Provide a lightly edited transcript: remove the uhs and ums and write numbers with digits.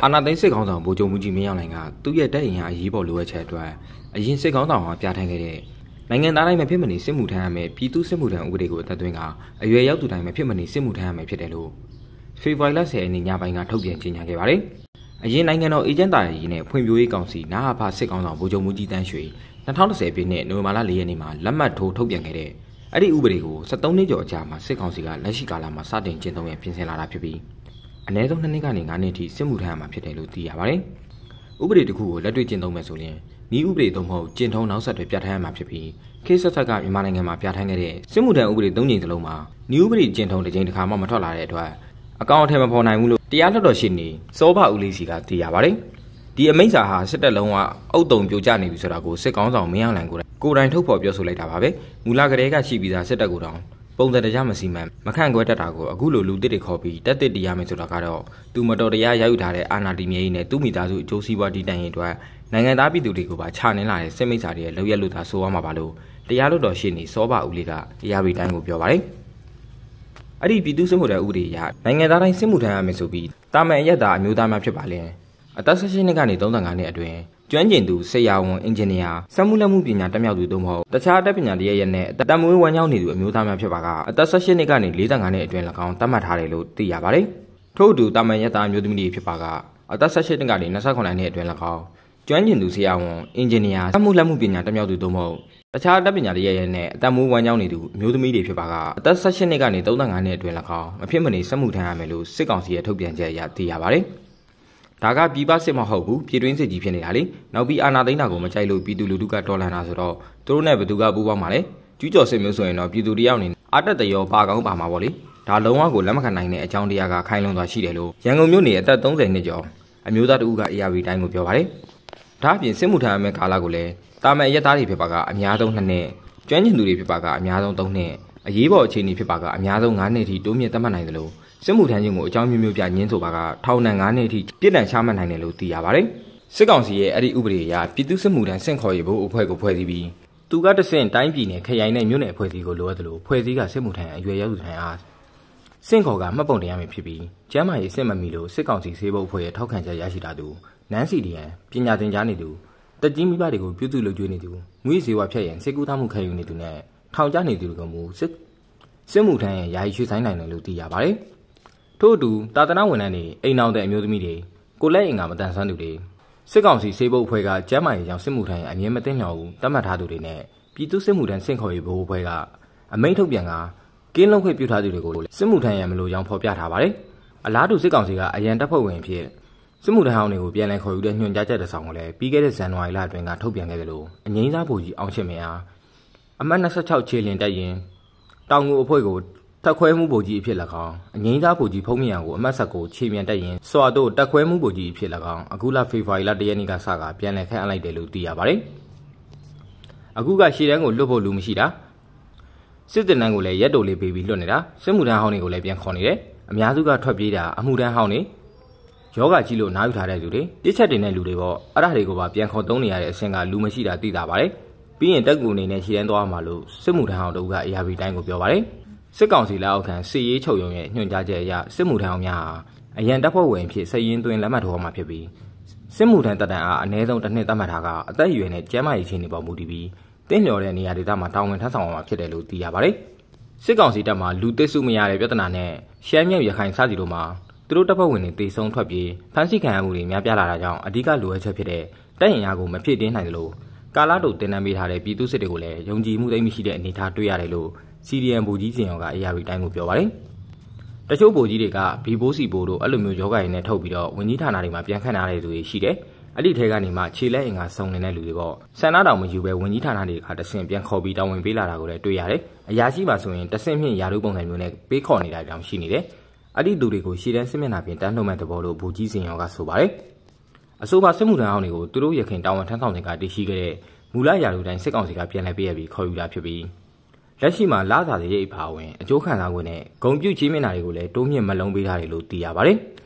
အာနာသိန်းစစ်ကောင်းဆောင်ဗိုလ်ချုပ်မှုကြီးမင်းအောင်လှိုင်ကသူ့ရဲ့တပ်ရင်အားရေးပေါ်လိုအပ်ချက်အတွက်အရင်စစ်ကောင်းဆောင်ကပြဋ္ဌာန်းခဲ့တဲ့နိုင်ငံသားတိုင်းမဖြစ်မနေစစ်မှုထမ်းရမယ်ပြည်သူစစ်မှုထမ်းဥပဒေကိုအသက်သွင်းကအရွယ်ရောက်သူတိုင်းမဖြစ်မနေစစ်မှုထမ်းရမယ်ဖြစ်တယ်လို့ဖေဖော်ဝါရီလ 10 ရက်နေ့ညပိုင်းကထုတ်ပြန်ကြေညာခဲ့ပါတယ်။အရင်နိုင်ငံတော်အေဂျင့်တာရေးနဲ့ဖွံ့ဖြိုးရေးကောင်စီနာဟာဖစစ်ကောင်းဆောင်ဗိုလ်ချုပ်မှုကြီးတန်းရွှေ2010ပြည့်နှစ်နိုဝင်ဘာလ 4 ရက်နေ့မှာလက်မှတ်ထိုးထုတ်ပြန်ခဲ့တဲ့အဲ့ဒီဥပဒေကို73နှစ်ကျော်အကြာမှာစစ်ကောင်စီကလက်ရှိကာလမှာစတင်ကျင့်သုံးရပြင်ဆင်လာတာဖြစ်ပြီးအနည်းဆုံး2နှစ်ကနေ9နှစ်အထိစစ်မှုထမ်းရမှာဖြစ်တယ်လို့သိရပါတယ်။ဥပဒေတစ်ခုကိုလက်တွေ့ကျင့်သုံးမယ်ဆိုရင်ဤဥပဒေသုံးမဟုတ်ကျင့်ထုံးနောက်ဆက်တွဲပြဋ္ဌာန်းရမှာဖြစ်ပြီးခေတ်ဆက်ဆက်ကမြန်မာနိုင်ငံမှာပြဋ္ဌာန်းခဲ့တဲ့စစ်မှုထမ်းဥပဒေ3ကြိမ်စလုံးမှာဤဥပဒေကျင့်ထုံးတစ်ကြိမ်တစ်ခါမှမထွက်လာတဲ့အတွက်အကောင့်အထည်မဖော်နိုင်ဘူးလို့တရားလွှတ်တော်ရှေ့နေစောဘဦးလေးစီကသိရပါတယ်။ဒီအမိန့်စာဟာစစ်တပ်လုံးကအုပ်တုံပြိုကျနေပြီဆိုတာကိုစစ်ကောင်းဆောင်မင်းအောင်လှိုင်ကိုယ်တိုင်ထုတ်ဖော်ပြောဆိုလိုက်တာပါပဲ။မူလကတည်းကရှိပြီးသားစစ်တပ်ကိုတောင်ပုံစံတရားမစီမံမခန့်ခွဲတတ်တာကိုအခုလိုလူတစ်တွေခေါ်ပြီးတက်တစ်တည်ရမယ်ဆိုတာကတော့သူမတော်တရားရယူထားတဲ့အာဏာတည်မြဲရေးနဲ့သူ့မိသားစုအကျိုးစီးပွားတည်တံ့ရေးအတွက်နိုင်ငံသားပြည်သူတွေကိုပါခြာနှင်းလာတဲ့စစ်မိတ်စာတွေရဲ့လောက်ရလို့သာဆိုရမှာပါလို့တရားလွှတ်တော်ရှေ့နေစောဘဦးလေးကတရားပြည်တိုင်းကိုပြောပါတယ်။အဲ့ဒီပြည်သူစစ်မှုထမ်းဥပဒေအရနိုင်ငံသားတိုင်းစစ်မှုထမ်းရမယ်ဆိုပြီးတာမန်အရက်သားအမျိုးသားများဖြစ်ပါလင်အသက်16နှစ်ကနေ35နှစ်အတွင်းကျွမ်းကျင်သူဆရာဝန်အင်ဂျင်နီယာစက်မှုလက်မှုပညာတက်မြောက်သူတို့မဟုတ်တခြားအတတ်ပညာတရရဲ့နဲ့တမွေးဝမ်းကြောင်းနေသူအမျိုးသားများဖြစ်ပါကအသက်16နှစ်ကနေ45နှစ်အတွင်း၎င်းသတ်မှတ်ထားတယ်လို့သိရပါတယ်။ထို့အတူတာမန်ရက်သားအမျိုးသမီးတွေဖြစ်ပါကအသက်16နှစ်ကနေ29နှစ်အတွင်း၎င်းကျွမ်းကျင်သူဆရာဝန်အင်ဂျင်နီယာစက်မှုလက်မှုပညာတက်မြောက်သူတို့မဟုတ်တခြားအတတ်ပညာတရရဲ့နဲ့တမွေးဝမ်းကြောင်းနေသူအမျိုးသမီးတွေဖြစ်ပါကအသက်16နှစ်ကနေ35နှစ်အတွင်း၎င်းမဖြစ်မနေစက်မှုထမ်းရမယ်လို့စစ်ကောင်စီရဲ့ထုတ်ပြန်ချက်အရသိရပါတယ်။ဒါကပြည်ပစစ်မဟုတ်ဘူးပြည်တွင်းစစ်ကြီးဖြစ်နေတာလေနောက်ပြီးအာဏာသိမ်းတာကိုမကြိုက်လို့ပြည်သူလူထုကတော်လှန်တာဆိုတော့သူတို့နဲ့ဘယ်သူကပူးပေါင်းမှာလဲကျူးကျော်စစ်မျိုးဆိုရင်တော့ပြည်သူတယောက်အနေနဲ့အာတက်တရောပါကောင်းပါမှာပေါ့လေဒါလုံးဝကိုလက်မခံနိုင်တဲ့အကြောင်းတရားကခိုင်လုံစွာရှိတယ်လို့ရန်ကုန်မြို့နေအသက်30နှစ်ကျော်အမျိုးသားတဦးက ARV တိုင်းကိုပြောပါတယ်ဒါအပြင်စစ်မှုထမ်းရမယ့်ကာလကိုလည်းတာမန်ရက်သားတွေဖြစ်ပါကအများဆုံး2နှစ်ကျွမ်းကျင်သူတွေဖြစ်ပါကအများဆုံး3နှစ်အရေးပေါ်အခြေအနေဖြစ်ပါကအများဆုံး9နှစ်အထိတိုးမြင့်သတ်မှတ်နိုင်တယ်လို့စစ်မှုထမ်းခြင်းကိုအကြောင်းမျိုးမျိုးပြညင်းဆိုပါကထောင်ဒဏ်9နှစ်အထိပြစ်ဒဏ်ချမှတ်နိုင်တယ်လို့သိရပါတယ်။စစ်ကောင်စီရဲ့အဲ့ဒီဥပဒေအရပြည်သူ့စစ်မှုထမ်းဆင့်ခေါ်ရေးဘို့အဖွဲ့ကိုဖွဲ့စည်းပြီးသူကတဆင့်တိုင်းပြည်နယ်ခရိုင်နဲ့မြို့နယ်အဖွဲ့အစည်းကိုလိုအပ်တယ်လို့ဖွဲ့စည်းကစစ်မှုထမ်းအရွယ်ရောက်သူတိုင်းအားဆင့်ခေါ်ကမှတ်ပုံတင်ရမည်ဖြစ်ပြီးကျမ်းမာရေးစစ်မမီလို့စစ်ကောင်စီစေဘုတ်အဖွဲ့ရဲ့ထောက်ခံချက်ရရှိတာသူနန်းစီဒီယန်ပညာသင်ကြားနေသူတက်ကြီးမိဘတွေကိုပြုစုလုပ်ကျွေးနေသူငွေစေဝါဖြတ်ရန်စစ်ကူးသားမှုခံယူနေသူနဲ့ထောင်ကျနေသူတို့ကမူစစ်မှုထမ်းရဲ့ယာယီရွှေ့ဆိုင်နိုင်တယ်လို့သိရပါတယ်။ထို့အတူတာသနာဝန်ထမ်းတွေအိမ်အောင်တဲ့အမျိုးသမီးတွေကိုလက်အင်္ဂါမတန်ဆွမ်းသူတွေစစ်ကောင်စီစေဘုတ်အဖွဲ့ကကျမ်းမာရေးကြောင့်စစ်မှုထမ်းရဲ့အမြင်မသိလျော်ဘူးတတ်မှတ်ထားသူတွေနဲ့ပြည်သူစစ်မှုထမ်းဆင့်ခေါ်ရေးဘို့အဖွဲ့ကအမိန့်ထုတ်ပြန်ကကင်းလုံးခွင့်ပြုထားသူတွေကိုစစ်မှုထမ်းရမလို့ကြောင်းဖော်ပြထားပါတယ်။အလားတူစစ်ကောင်စီကအရန်တပ်ဖွဲ့ဝင်ဖြစ်စစ်မှုထမ်းဟောင်းတွေကိုပြန်လည်ခေါ်ယူတဲ့ညွှန်ကြားချက်တစ်စောင်ကိုလည်းပြီးခဲ့တဲ့ဇန်နဝါရီလအတွင်းကထုတ်ပြန်ခဲ့တယ်လို့အငိမ့်စားဗိုလ်ကြီးအောင်ချစ်မင်းအားအမှတ်26ခြေလင်တက်ရင်တောင်ငူအဖွဲ့ကိုတက်ခွဲမှုဗိုလ်ကြီးအဖြစ်၎င်းအငိမ့်သားဗိုလ်ကြီးဖုံးမြံကိုအမှတ်19ခြေမြန်တက်ရင်စွာတို့တက်ခွဲမှုဗိုလ်ကြီးအဖြစ်၎င်းအခုလဖေဖော်ဝါရီလ1ရက်နေ့ကစကပြန်လည်ခန့်အပ်လိုက်တယ်လို့သိရပါတယ်။အခုကရှေ့တန်းကိုလွတ်ဖို့လူမရှိတာစစ်တပ်တန်းကိုလည်းရက်တိုလေးပေးပြီးလွတ်နေတာစစ်မှုထမ်းဟောင်းတွေကိုလည်းပြန်ခေါ်နေတယ်အများစုကထွက်ပြေးတာအမှုထမ်းဟောင်းတွေယောဂကြီးလို့နားယူထားတဲ့လူတွေပြစ်ချက်တင်တဲ့လူတွေပေါ့အဲ့ဒါတွေကိုပါပြန်ခေါ်သုံးနေရတဲ့အဆင့်ကလူမရှိတာသိတာပါတယ်ပြီးရင်တက်ကူအနေနဲ့ရှေ့တန်းသွားမှာလို့စစ်မှုထမ်းဟောင်းတို့က ARV တိုင်းကိုပြောပါတယ်စစ်ကောင်စီလက်အောက်ခံစစ်ရေးချုပ်ရုံရဲ့ညွှန်ကြားချက်အရစစ်မှုထမ်းအောင်များအရန်တပ်ဖွဲ့ဝင်ဖြစ်စည်ရင်းသွင်းလက်မှတ်ထိုးမှာဖြစ်ပြီးစစ်မှုထမ်းတပ်တန်းအားအနည်းဆုံးတစ်နှစ်သတ်မှတ်ထားကအသက်အရွယ်နဲ့ကျန်းမာရေးအခြေအနေပေါ်မူတည်ပြီးတင်းလျော်တဲ့နေရာဒေသမှာတာဝန်ထမ်းဆောင်ရမှာဖြစ်တယ်လို့သိရပါတယ်စစ်ကောင်စီတပ်မှလူသစ်စုမရတဲ့ပြဿနာနဲ့ရှမ်းမြောက်ရခိုင်စသည်တို့မှာသူတို့တပ်ဖွဲ့ဝင်တွေတေဆုံးထွက်ပြေးဖမ်းဆီးခံရမှုတွေများပြားလာတာကြောင့်အဓိကလိုအပ်ချက်ဖြစ်တဲ့တပ်ရင်အားကိုမဖြစ်တင်းနိုင်တယ်လို့ကာလာတို့တင်နန်းပေးထားတဲ့ပြည်သူစစ်တွေကိုလည်းယုံကြည်မှုသိမ်းမရှိတဲ့အနေအထားတွေ့ရတယ်လို့CDM ဗိုလ်ကြီးစင်ရောက ARV တိုင်းကိုပြောပါတယ်။တချို့ဗိုလ်ကြီးတွေကဘီဘိုးစီဘိုးတို့အဲ့လိုမျိုးယောဂရည်နဲ့ထုတ်ပြီးတော့ဝန်ကြီးဌာနတွေမှာပြန်ခန့်ထားတဲ့သူတွေရှိတယ်။အဲ့ဒီထဲကနေမှခြေလက်အင်္ဂါစုံနေတဲ့လူတွေပေါ့။ဆန္ဒတောင်မယူပဲဝန်ကြီးဌာနတွေကတဆင့်ပြန်ခေါ်ပြီးတာဝန်ပေးလာတာကိုလည်းတွေ့ရတယ်။အရာရှိပါဆိုရင်တဆင့်မြင့်ရာထူးပုံစံမျိုးနဲ့ပေးခေါ်နေတာတောင်ရှိနေတယ်။အဲ့ဒီသူတွေကိုရှေ့တန်းစစ်မျက်နှာပြင်တန်းလှုပ်မဲ့သဘောလို့ဗိုလ်ကြီးစင်ရောကဆိုပါတယ်။အဆိုပါစစ်မှုထမ်းဟောင်းတွေကိုသူတို့ရခင်တာဝန်ထမ်းဆောင်စဉ်ကတည်ရှိခဲ့တဲ့မူလရာထူးတိုင်းစစ်ကောင်စီကပြန်လည်ပေးရပြီးခေါ်ယူတာဖြစ်ပြီးလက်ရှိမှာလာစာရိတ်အပါဝင်အကျိုးခံစား권နဲ့ဂုံပြုတ်ချင်းမျက်နှာတွေကိုလည်းတိုးမြင့်မလုံးပေးထားတယ်လို့သိရပါတယ်။